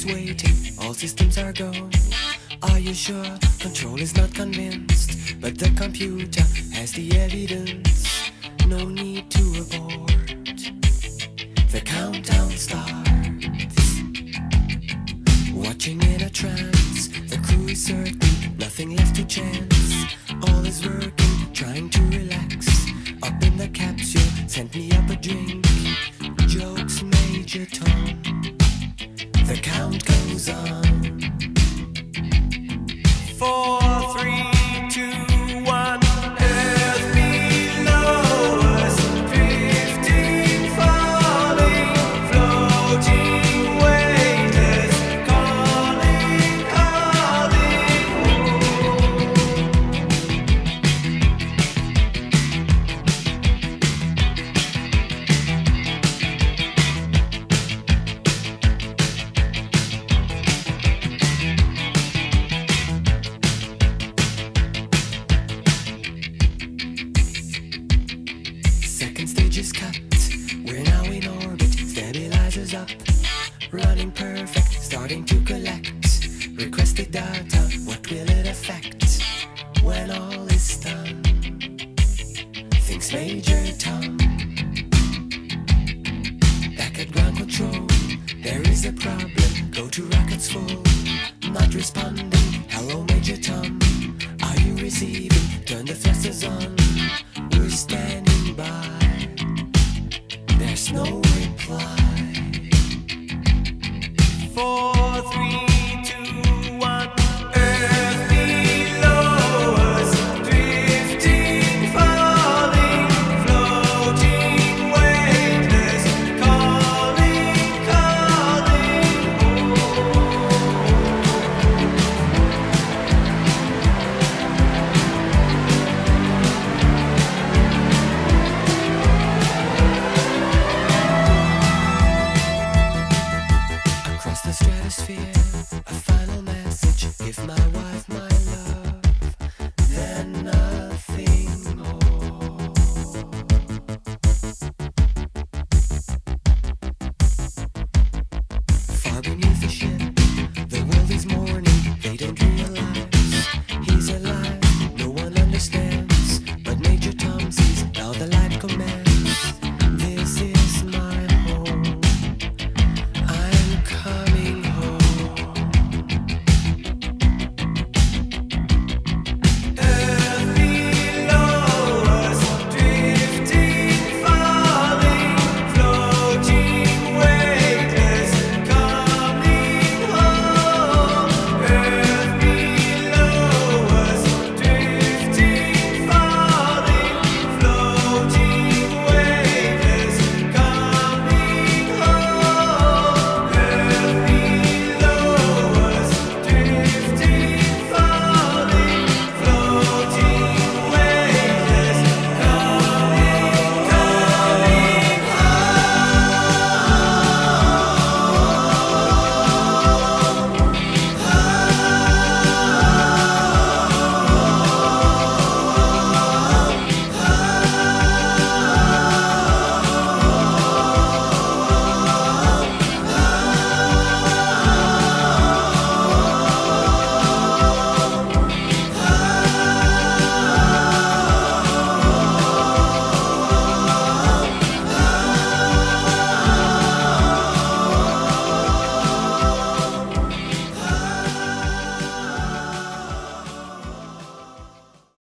is waiting, all systems are go. Are you sure? Control is not convinced, but the computer has the evidence. No need to abort. The countdown starts. Watching in a trance, the crew is certain, nothing left to chance. All is working, trying to relax. Up in the capsule, sent me up a drink. Jokes, Major Tom. The count goes on. 4, 3, 2, 1. Earth below us, drifting, falling, floating, weightless, calling, calling home. Second stage is cut, we're now in orbit, stabilizers up, running perfect, starting to collect requested data. What will it affect when all is done? Thinks Major Tom. Back at ground control, there is a problem. Go to rockets full, not responding. Hello Major Tom, are you receiving? Turn the thrusters on, we're standing by. There's no reply. 4, 3